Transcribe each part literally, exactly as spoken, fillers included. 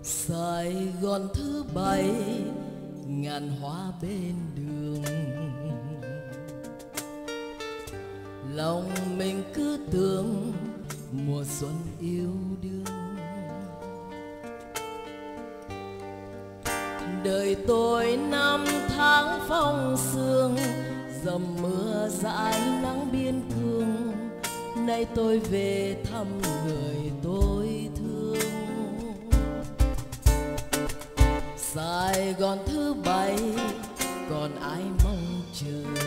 Sài Gòn thứ bảy, ngàn hoa bên đường. Lòng mình cứ tưởng mùa xuân yêu đương. Đời tôi năm tháng phong sương, dầm mưa dãi nắng biên cương. Nay tôi về thăm người tôi thương. Sài Gòn thứ bảy, còn ai mong chờ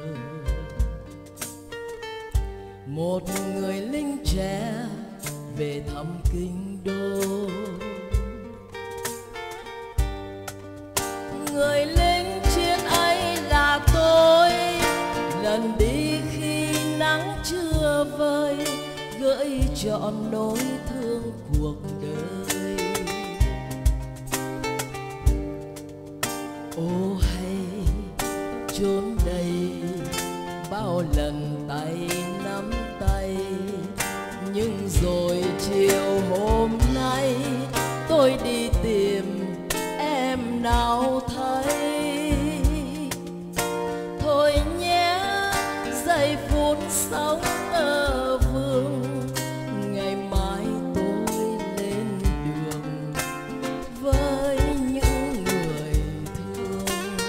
một người lính trẻ về thăm kinh đô. Người lính chiến ấy là tôi, lần đi khi nắng chưa vơi, gửi trọn nỗi thương cuộc đời. Ô hay chốn đây, bao lần tay nắm tay, nhưng rồi chiều hôm nay tôi đi tìm em nào thấy. Thôi nhé giây phút sống ở vương, ngày mai tôi lên đường với những người thương.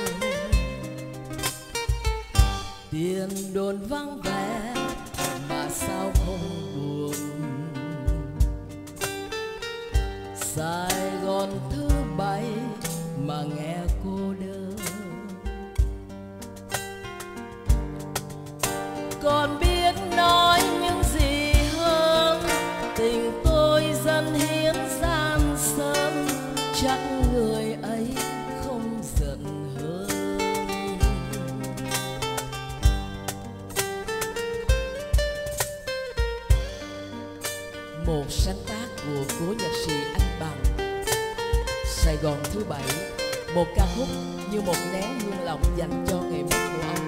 Tiền đồn vắng vẻ mà sao không buồn. Sài Gòn thứ bảy mà nghe cô đơn. Còn biết nói những gì hơn, tình tôi dần hiến gian sớm, chắc người ấy không giận hơn. Một sáng tác của cố nhạc sĩ Anh Bằng. Sài Gòn thứ bảy, một ca khúc như một nén hương lòng dành cho ngày mất của ông.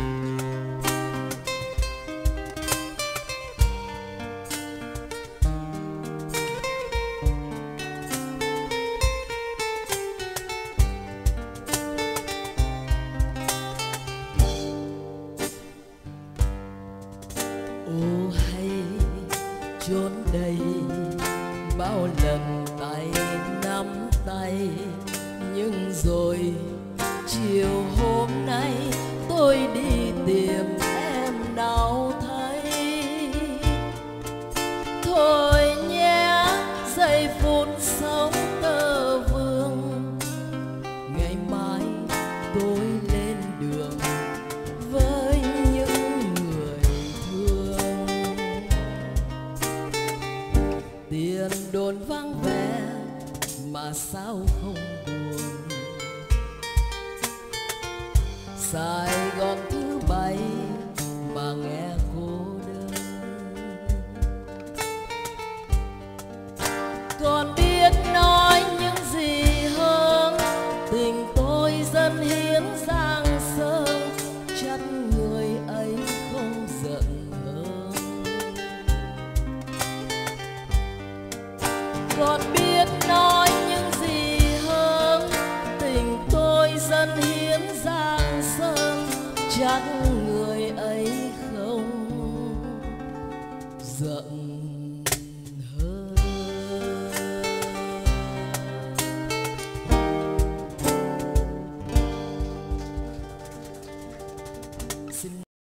Ô hay chốn đây, bao lần tay nắm tay, nhưng rồi chiều hôm nay tôi đi tìm em nào thấy. Thôi nhé giây phút sống tơ vương, ngày mai tôi lên đường với những người thương. Tiền đồn vắng vẻ mà sao không buồn. Sài Gòn thứ bảy mà nghe cô đơn. Còn biết nói những gì hơn, tình tôi dần hiến giang sơn, chắc người ấy không giận hơn. Còn biết nói những gì hơn, tình tôi dần hiến giang sơn, chắc người